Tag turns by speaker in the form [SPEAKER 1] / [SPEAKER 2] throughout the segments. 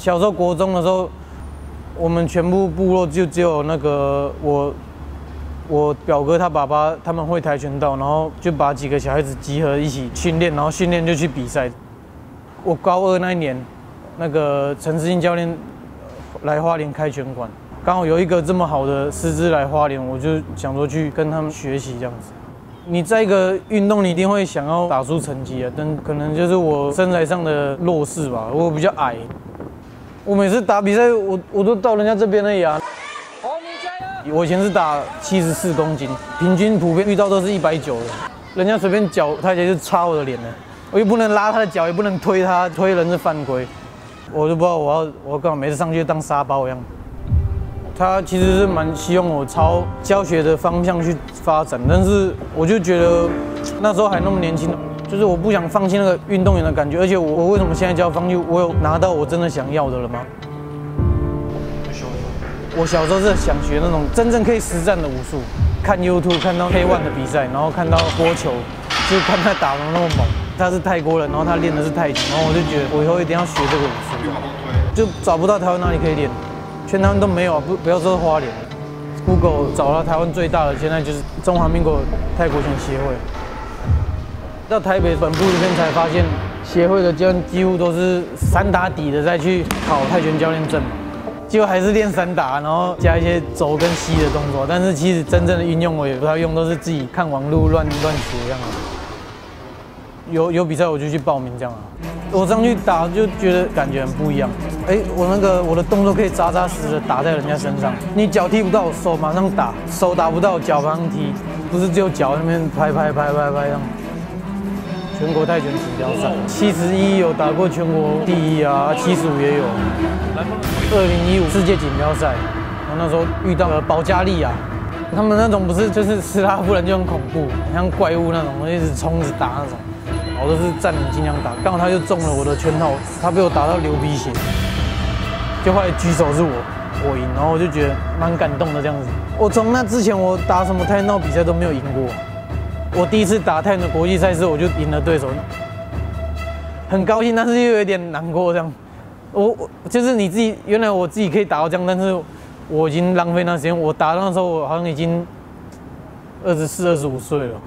[SPEAKER 1] 小时候国中的时候，我们全部部落就只有那个我表哥他爸爸他们会跆拳道，然后就把几个小孩子集合一起训练，然后训练就去比赛。我高2那一年，那个陈思欣教练来花莲开拳馆，刚好有一个这么好的师资来花莲，我就想说去跟他们学习这样子。你在一个运动，你一定会想要打出成绩啊，但可能就是我身材上的弱势吧，我比较矮。我每次打比赛，我都到人家这边而已啊。我以前是打74公斤，平均普遍遇到都是190的，人家随便脚他就插我的脸了，我又不能拉他的脚，也不能推他，推人是犯规。我就不知道我干嘛，每次上去当沙包一样。他其实是蛮希望我朝教学的方向去发展，但是我就觉得那时候还那么年轻，就是我不想放弃那个运动员的感觉，而且我为什么现在就要放弃？我有拿到我真的想要的了吗？我小时候是想学那种真正可以实战的武术，看 YouTube 看到K1的比赛，然后看到波球，就看他打得那么猛。他是泰国人，然后他练的是太极，然后我就觉得我以后一定要学这个武术，就找不到台湾哪里可以练。全台湾都没有，不要说花莲 ，Google 找到台湾最大的，现在就是中华民国泰国拳协会。到台北本部这边才发现，协会的教练几乎都是散打底的再去考泰拳教练证，结果还是练散打，然后加一些肘跟膝的动作。但是其实真正的运用我也不太用，都是自己看网路乱学这样。有比赛我就去报名这样啊。我上去打就觉得感觉很不一样。我的动作可以扎扎实实的打在人家身上，你脚踢不到，手马上打；手打不到，脚马上踢，不是只有脚那边拍这样。全国泰拳锦标赛，71有打过全国第1啊，75也有。2015世界锦标赛，然后那时候遇到了保加利亚，他们那种不是就是斯拉夫人就很恐怖，像怪物那种，一直冲着打那种。我都是站很尽量打，刚好他就中了我的圈套，他被我打到流鼻血，就后来举手是我赢，然后我就觉得蛮感动的这样子。我从那之前我打什么跆拳道比赛都没有赢过，我第一次打跆拳道国际赛事我就赢了对手，很高兴，但是又有一点难过这样。我就是你自己，原来我自己可以打到这样，但是我已经浪费那时间。我打那时候我好像已经24、25岁了。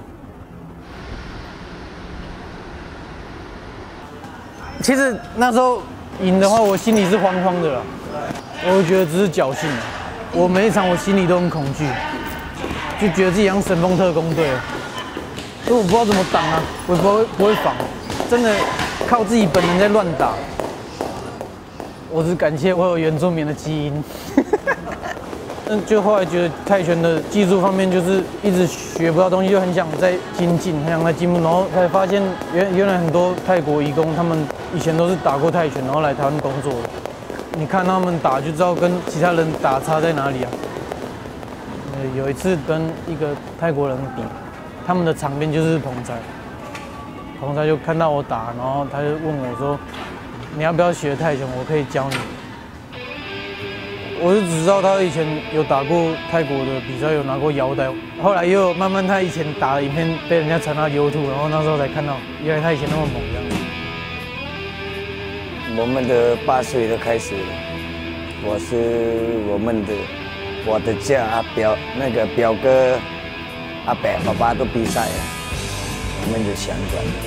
[SPEAKER 1] 其实那时候赢的话，我心里是慌慌的啦。我觉得只是侥幸。我每一场我心里都很恐惧，就觉得自己像神风特工队了。所以我不知道怎么挡啊，我也不会防，真的靠自己本能在乱打。我只感谢我有原住民的基因。就后来觉得泰拳的技术方面就是一直学不到东西，就很想再精进，很想再进步，然后才发现原来很多泰国移工他们以前都是打过泰拳，然后来台湾工作的。你看他们打就知道跟其他人打差在哪里啊。有一次跟一个泰国人比，他们的场边就是彭仔就看到我打，然后他就问我说：“你要不要学泰拳？我可以教你。”我就只知道他以前有打过泰国的比赛，有拿过腰带。后来又有慢慢他以前打的影片被人家传到 YouTube， 然后那时候才看到，原来他以前那么猛这样子。
[SPEAKER 2] 我们的8岁就开始了，我的家表哥阿伯爸爸都比赛了，我们就相关的。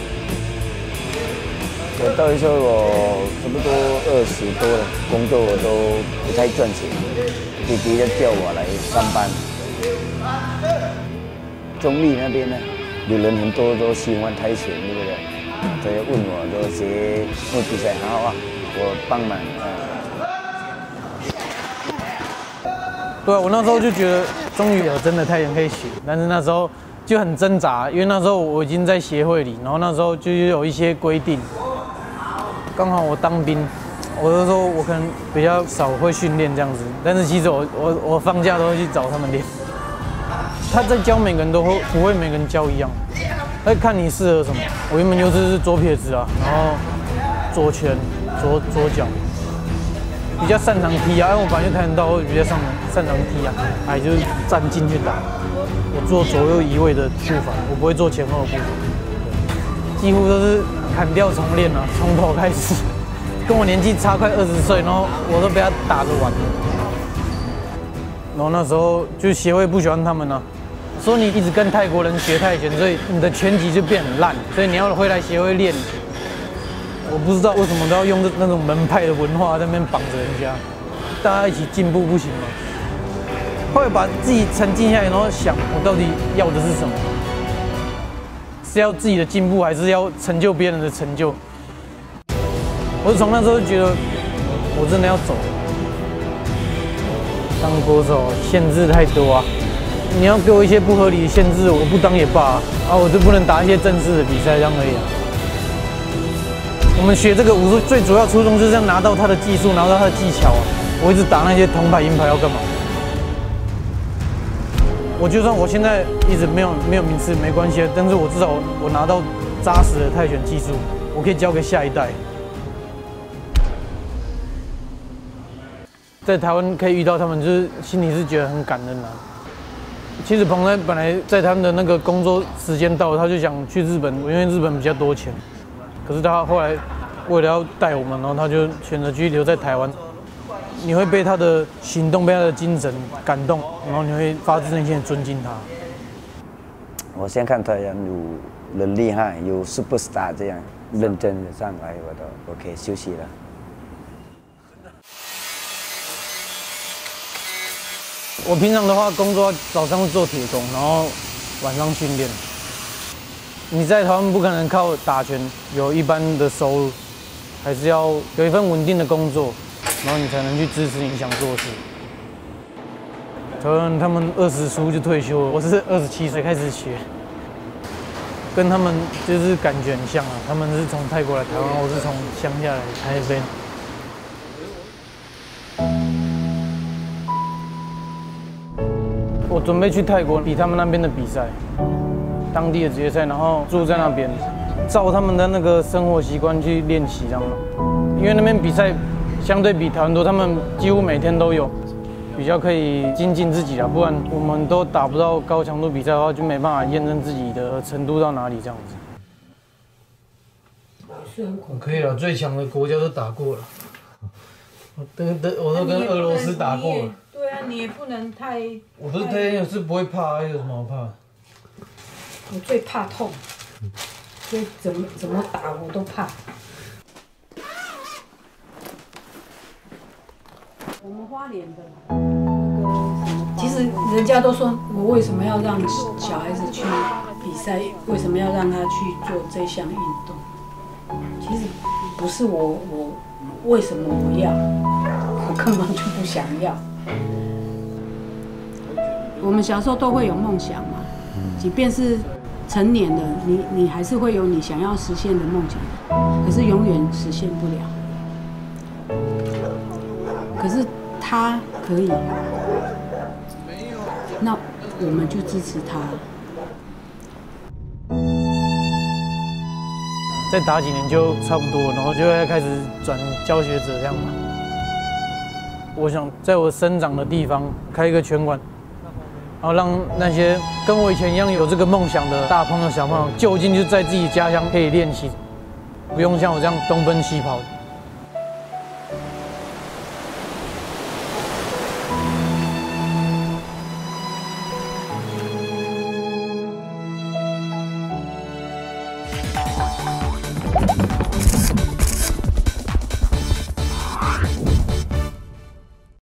[SPEAKER 2] 我到时候我差不多20多了，工作我都不太赚钱，弟弟就叫我来上班。中立那边呢，有人很多都喜欢跆拳，对不对？他就问我说谁会比赛，好啊，我帮忙
[SPEAKER 1] 对啊，我那时候就觉得终于有真的泰拳可以学，但是那时候就很挣扎，因为那时候我已经在协会里，然后那时候就有一些规定。刚好我当兵，我就说我可能比较少会训练这样子，但是其实我放假都会去找他们练。他在教每个人都不会每个人教一样，他看你适合什么。我原本就是左撇子啊，然后左拳左脚，比较擅长踢啊，因为我本来就跆拳道，我比较擅长踢啊，还就是站进去打。我做左右移位的步伐，我不会做前后步伐，几乎都是砍掉重练啊，从头开始， 跟我年纪差快20岁，然后我都被他打着玩。然后那时候就协会不喜欢他们啊，说你一直跟泰国人学泰拳，所以你的拳击就变很烂，所以你要回来协会练。我不知道为什么都要用那种门派的文化在那边绑着人家，大家一起进步不行吗？后来把自己沉静下来，然后想我到底要的是什么？是要自己的进步，还是要成就别人的成就？我从那时候就觉得，我真的要走。当国手限制太多啊！你要给我一些不合理的限制，我不当也罢啊！我就不能打一些正式的比赛这样而已啊！我们学这个武术最主要初衷就是要拿到他的技术，拿到他的技巧啊！我一直打那些铜牌、银牌要干嘛？我就算我现在一直没有名次没关系，但是我至少我拿到扎实的泰拳技术，我可以交给下一代。在台湾可以遇到他们，就是心里是觉得很感恩啊。其实彭泰本来在他们的那个工作时间到了，他就想去日本，因为日本比较多钱。可是他后来为了要带我们，然后他就选择继续留在台湾。你会被他的行动、被他的精神感动，然后你会发自内心的尊敬他。
[SPEAKER 2] 我先看台湾有人厉害，有 superstar 这样认真的上来，我都 OK 休息了。
[SPEAKER 1] 我平常的话，工作早上做铁工，然后晚上训练。你在台湾不可能靠打拳有一般的收入，还是要有一份稳定的工作，然后你才能去支持你想做的事。台湾他们20出就退休了，我是27岁开始学，跟他们就是感觉很像啊。他们是从泰国来台湾，我是从乡下来台北。我准备去泰国比他们那边的比赛，当地的职业赛，然后住在那边，照他们的那个生活习惯去练习，这样。因为那边比赛相对比台湾多，他们几乎每天都有，比较可以精进自己啦。不然我们都打不到高强度比赛的话，就没办法验证自己的程度到哪里这样子。可以了，最强的国家都打过了，我都跟俄罗斯打过了。
[SPEAKER 3] 对啊，你也不能太……
[SPEAKER 1] 我不是太是不会怕，有什么好怕？
[SPEAKER 3] 我最怕痛，所以怎么打我都怕。我们花莲的那个什么，其实人家都说我为什么要让小孩子去比赛，为什么要让他去做这项运动？其实不是我为什么我要，我根本就不想要。我们小时候都会有梦想嘛，即便是成年了，你还是会有你想要实现的梦想，可是永远实现不了。可是他可以，那我们就支持他。
[SPEAKER 1] 再打几年就差不多，然后就会开始转教学者这样嘛。我想在我生长的地方开一个拳馆，然后让那些跟我以前一样有这个梦想的大朋友小朋友，就近就在自己家乡可以练习，不用像我这样东奔西跑。